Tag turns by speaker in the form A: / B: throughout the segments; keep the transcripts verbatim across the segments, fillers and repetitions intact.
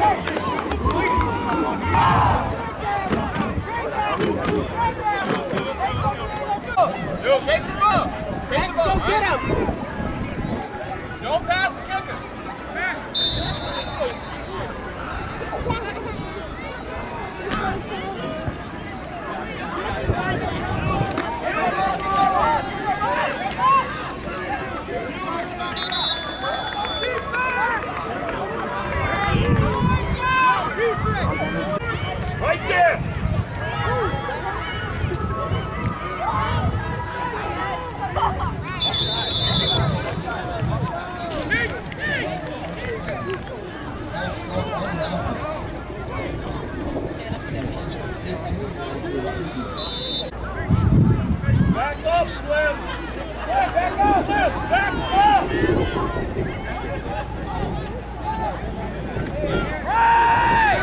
A: Let's go get him! Don't pass the kicker! Right there! Back up, Slim! Hey, back up, Slim! Back up! Hey!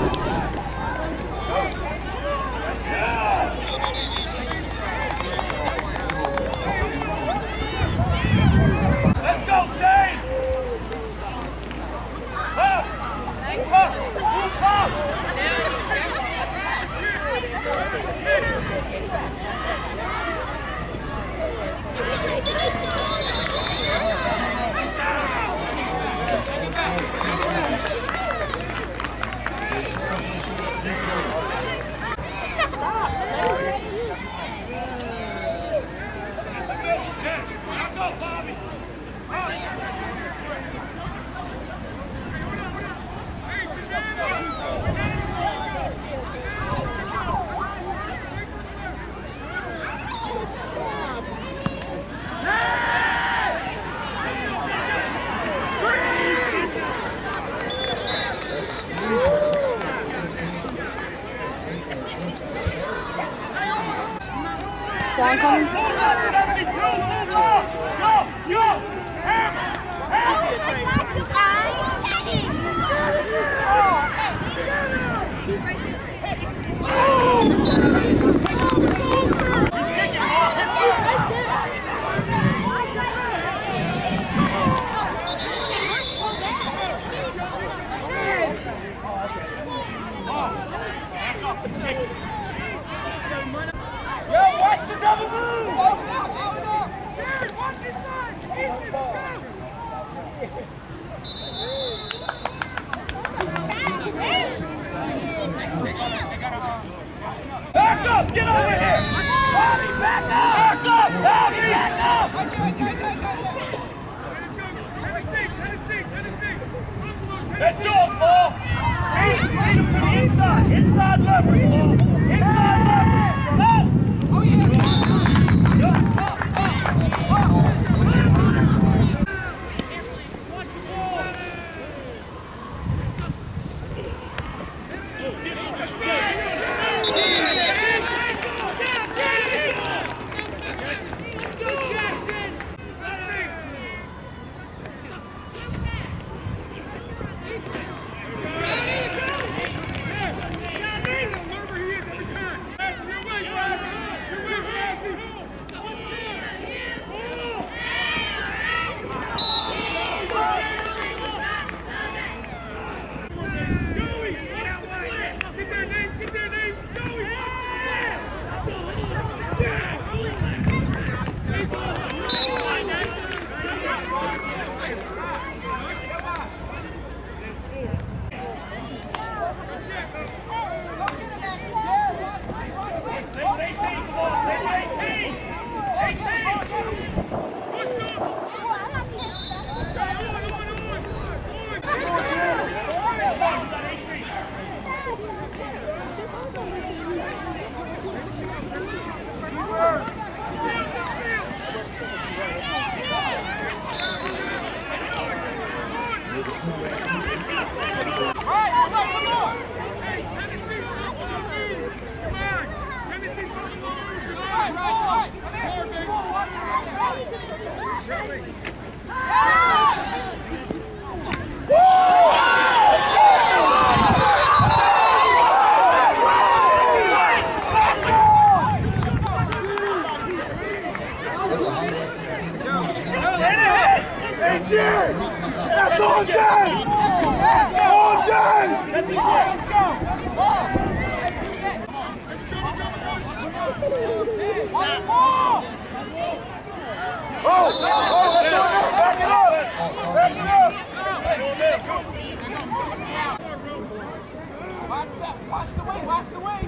A: Let's go, Shane! Up! Move up! Move up!
B: John coming.
A: Double move! Open up! Open up! Jared, watch this side! Easy, go! Back up! Get over here! Bobby, back up! Back up! Bobby, back up! Tennessee, Tennessee, Tennessee! Let's go, Paul! Lead him to the inside! Inside lever, Paul! Inside lever! Go! Oh, yeah!
C: That's a high left.
B: That's on day! That's on day! Let's go! Oh, oh, back it up! Back it up! Watch that, watch the way, watch the way!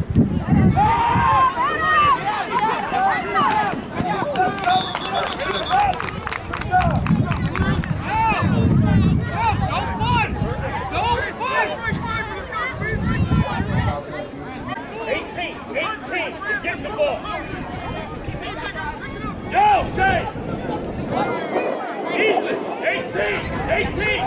A: eighteen, eighteen, get the ball. Yo, Jay! Easy, eighteen, eighteen.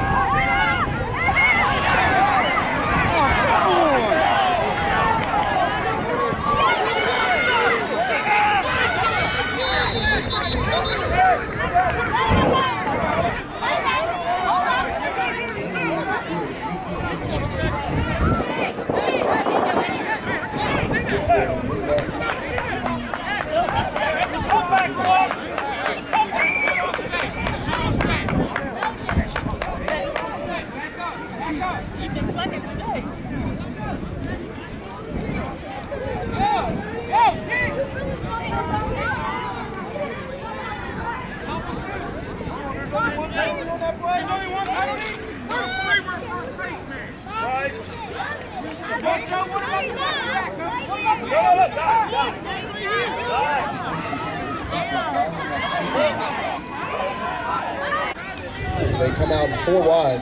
C: They come out four wide.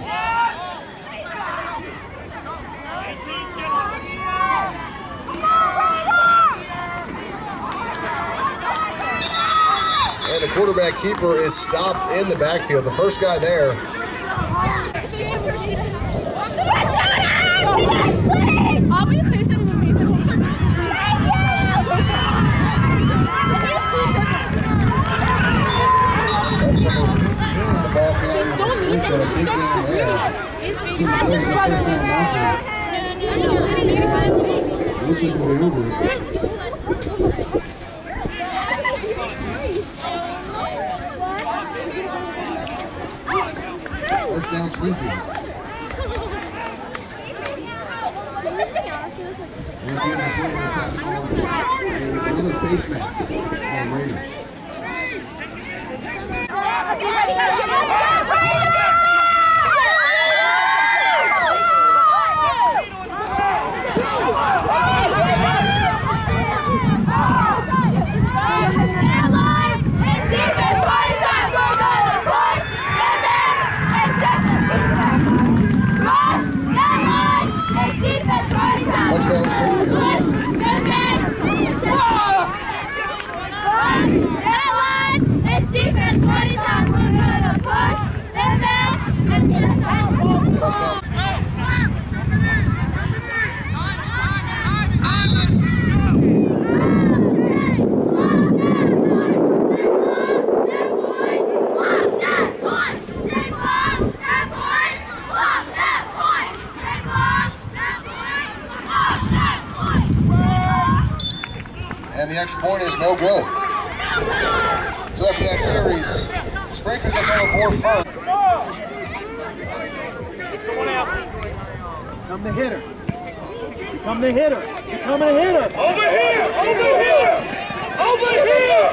C: And the quarterback keeper is stopped in the backfield. The first guy there. That's number eighteen, the ball carrier for Springfield. A big game there. Keep close to the first down marker. Looks like we're over it. First down Springfield. And at the end of the play, they're tapping on another face mask on Raiders. Touchdown Springfield. Touchdown. And the extra point is no good. So after that series, Springfield gets on the board first.
B: Become the hitter. Become the hitter. Become the hitter.
A: Over here! Over here! Over here!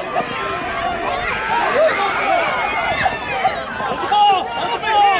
A: On the ball! On the ball!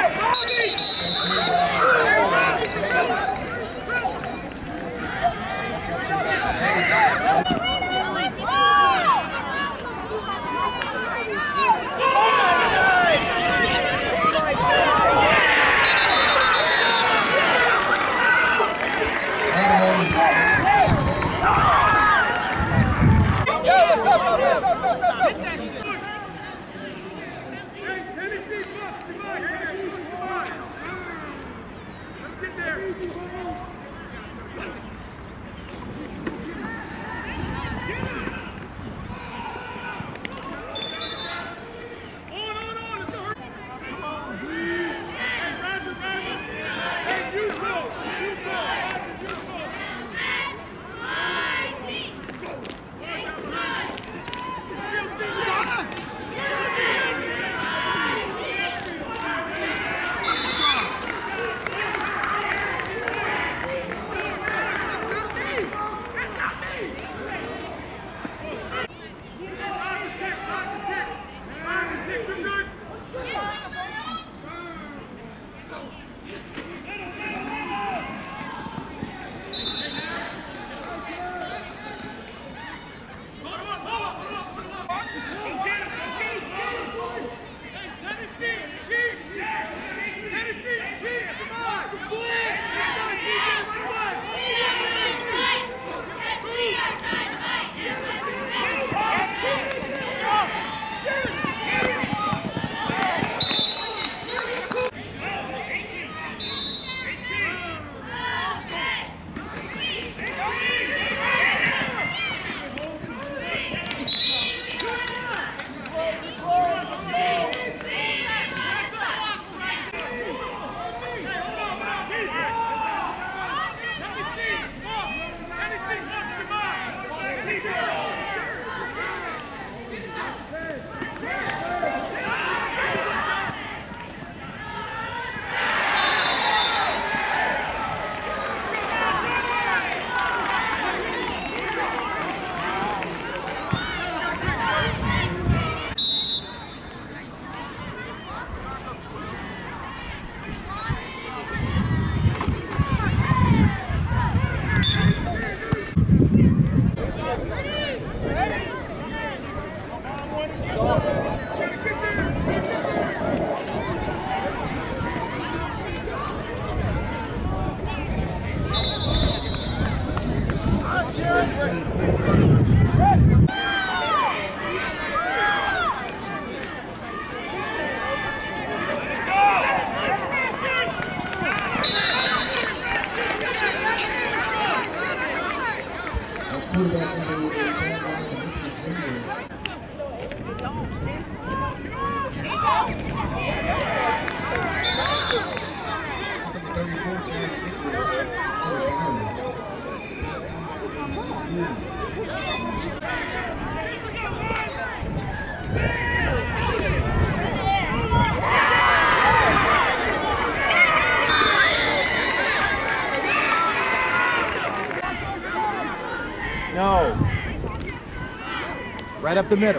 B: Right up the middle.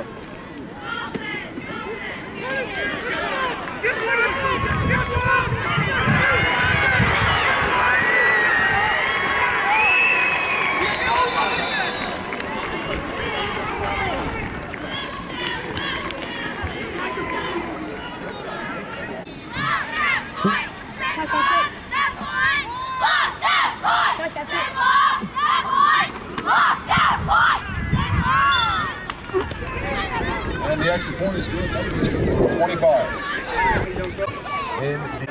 C: And the extra point is good. twenty-five. In the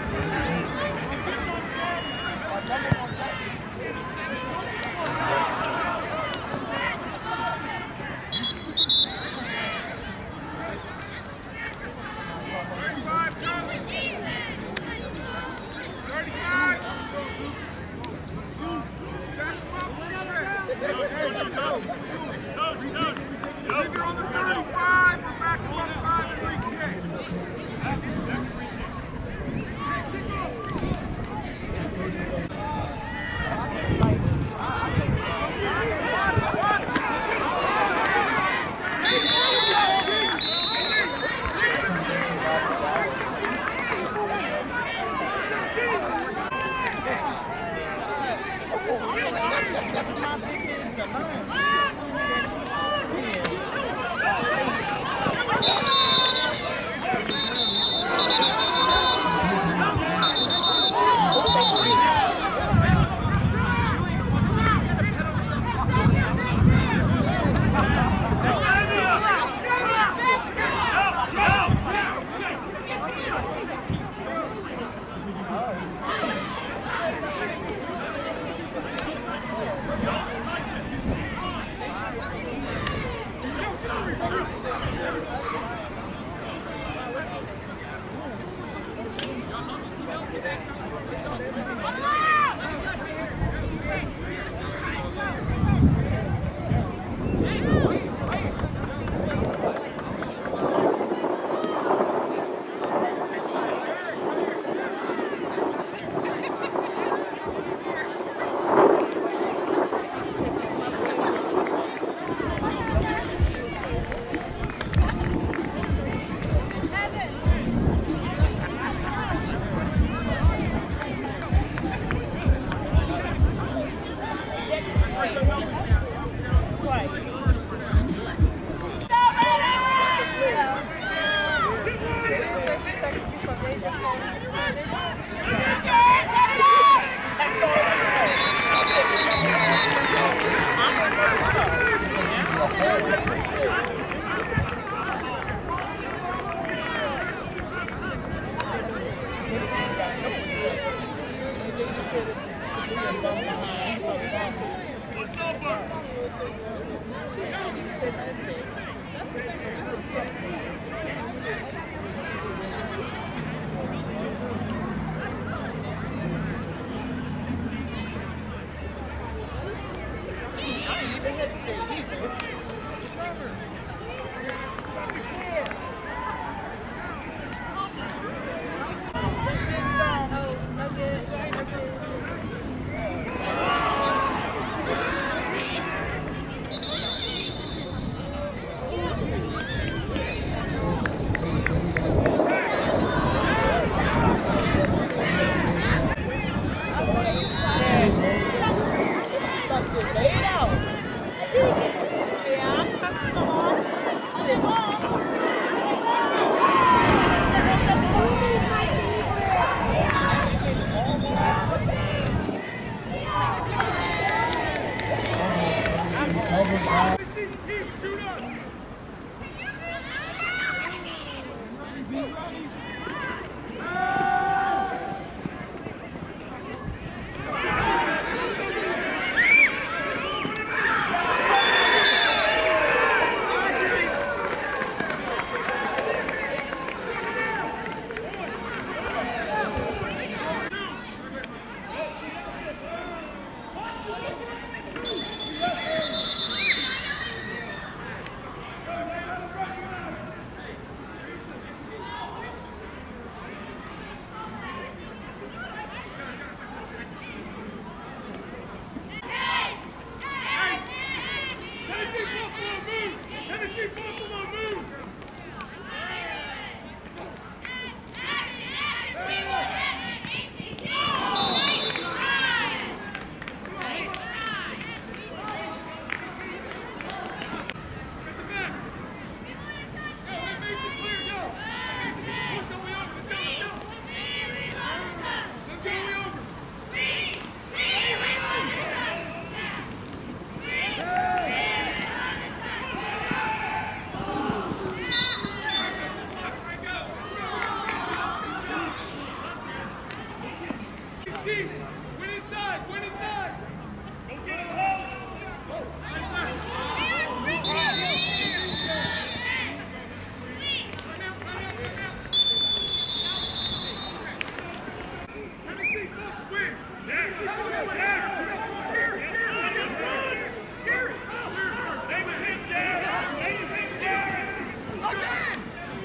A: Tennessee! Win inside! Win inside! Don't get it home! Tennessee, folks, win! Tennessee, folks, win! Jerry, Jerry, Jerry! Stay with him, Jerry! Stay with him, Jerry! Look at him!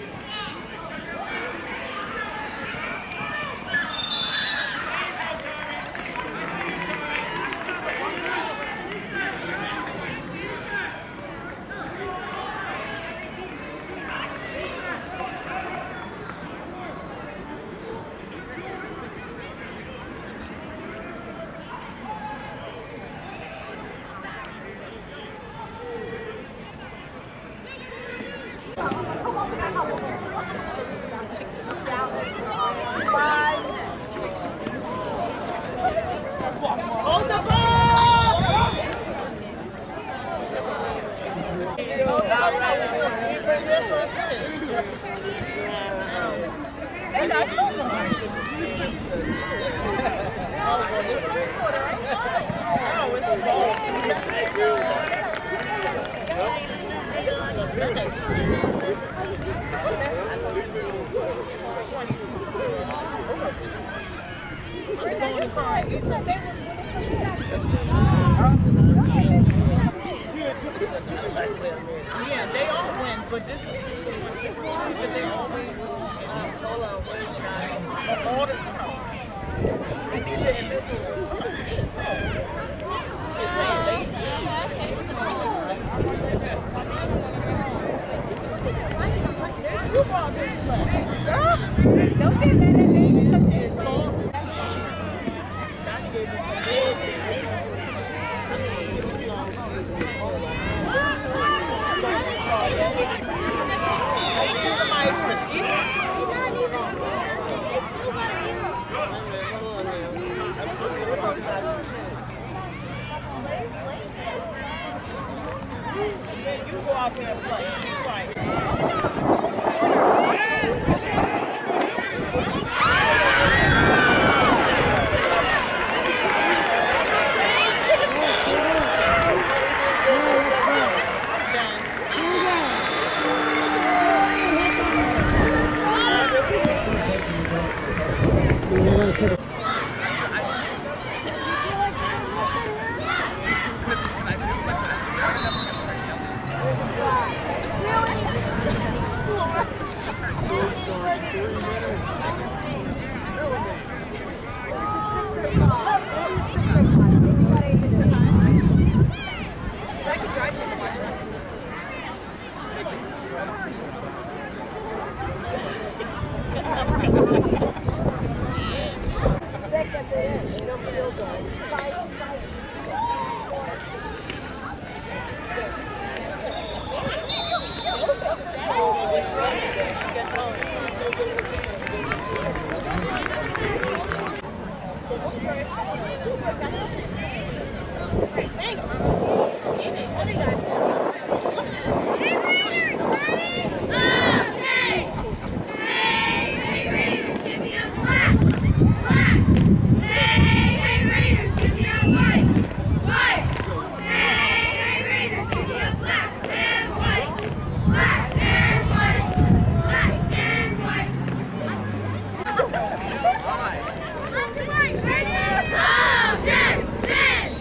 D: Hold the ball! They got two more. Oh, this is the third quarter, right? Oh, it's a ball. Yeah, they all win, but this this one, but they all win solo one shot all the time. And they didn't miss it. Don't get that in there because it's cold. Johnny gave me some big. Somebody from the ski. You go out there and play. Right. Seconds it is. You don't feel good. Fight, fight. Thank you. What do you guys want?
E: Go,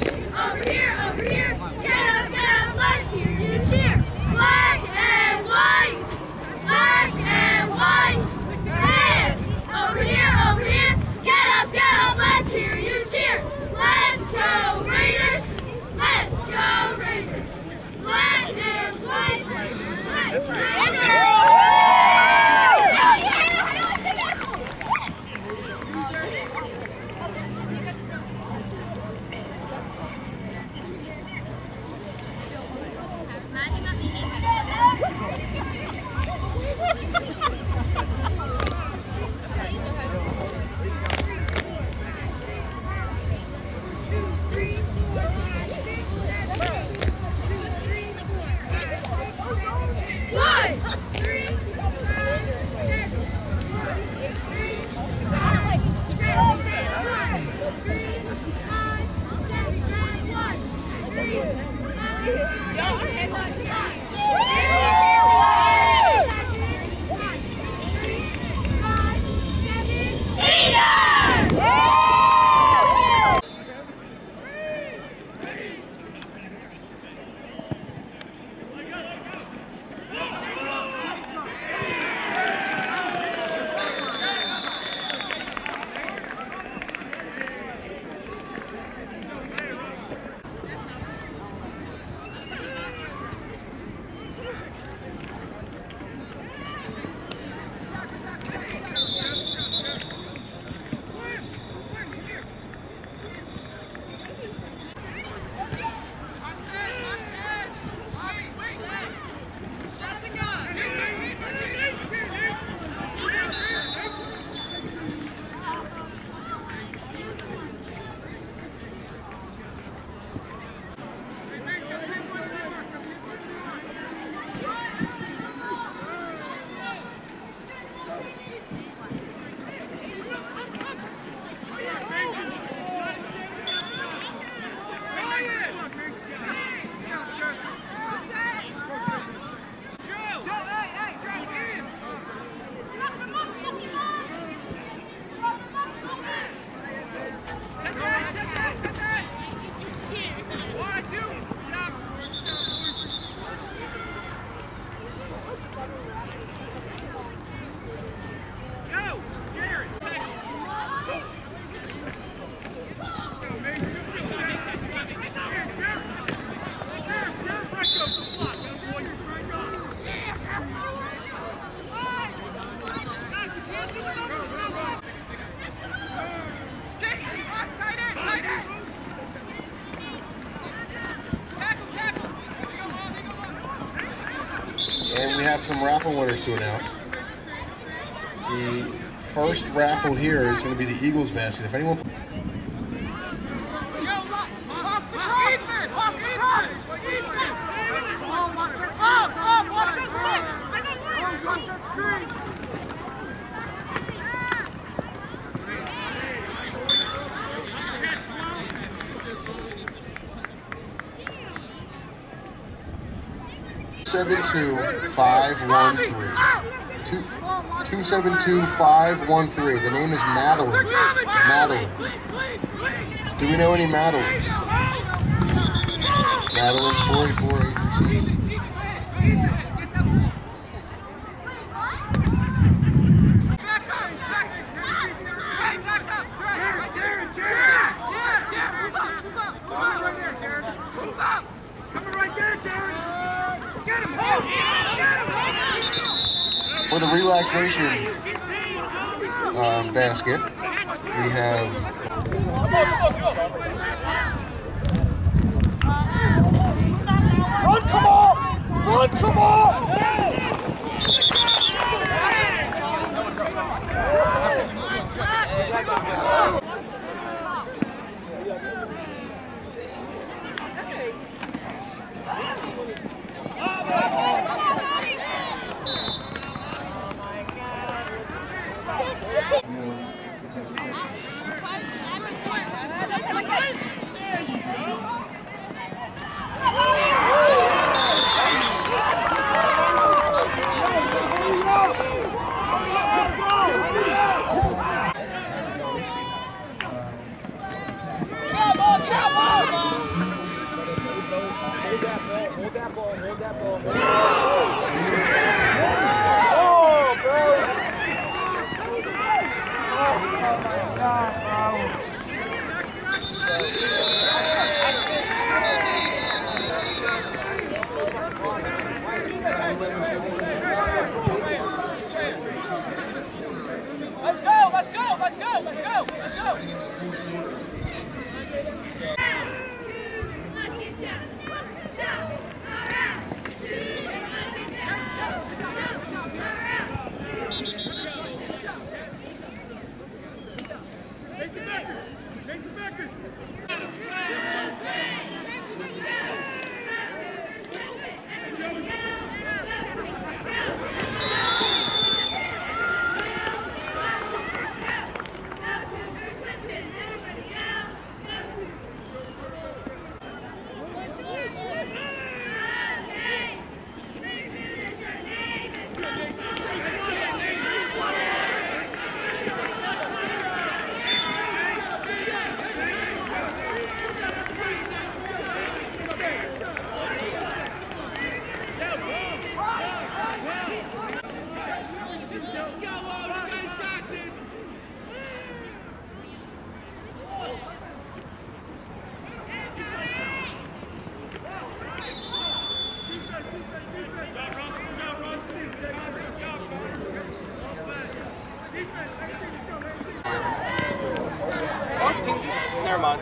C: have some raffle winners to announce. The first raffle here is going to be the Eagles basket. If anyone... Seven two five one three. Two two seven two five one three. The name is Madeline. Madeline. Do we know any Madelines? Madeline four eight four eight three six. For the relaxation um, basket, we have
B: Run, come on! Run, come on!
A: Let's go, let's go, let's go, let's go, let's go.
B: Never mind.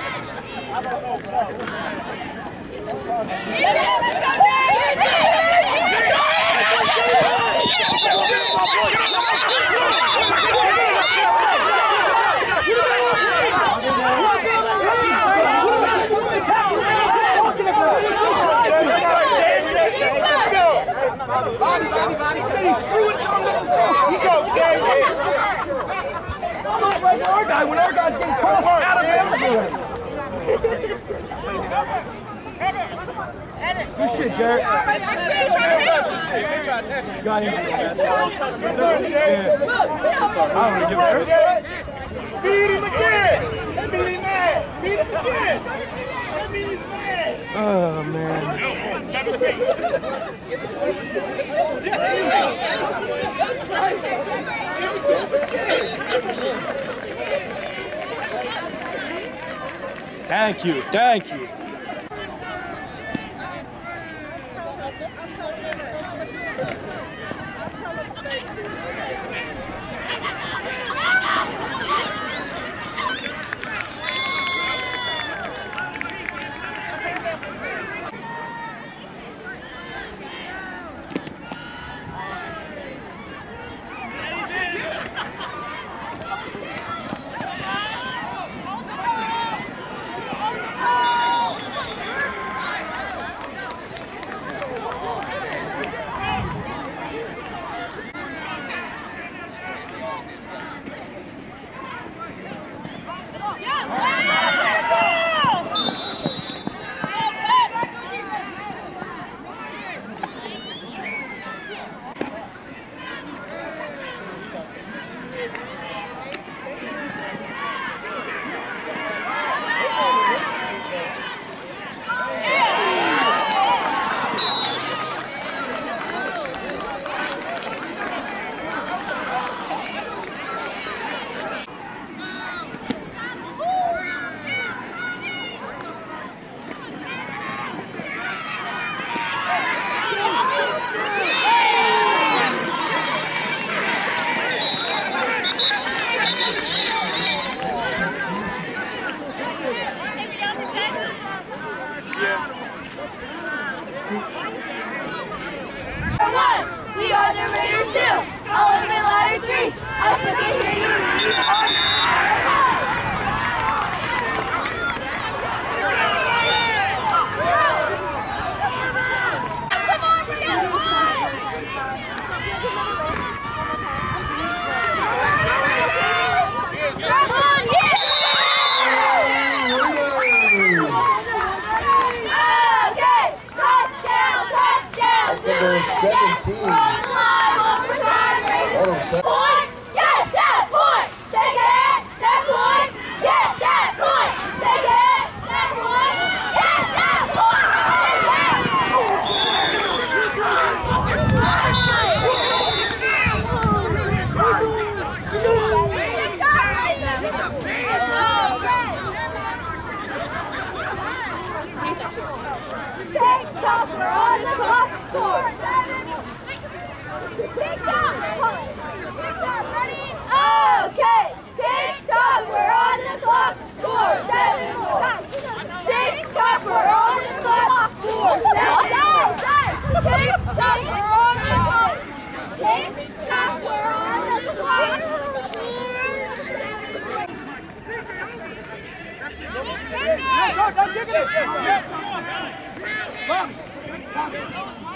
A: Our guy, when our guy's getting called out of everywhere. Good shit, Jared. Got him. I don't give a shit.
B: Feed him again! That means he's mad! Feed him again! That means he's mad!
A: Oh, man.
B: seventeen.
A: Thank you, thank you.
C: seventeen. All over seven.
E: Yes, that point! Take it! That point! Yes, that point! Take it! That point! Yes, that point! TikTok, we're on the clock. Score. TikTok, ready? Okay. TikTok, we're on the clock. Score. Seven more. TikTok, we're on the clock. Score. Seven more. TikTok, we're on the clock. TikTok, we're on the clock.
A: Go, go, give it! Come on, come on.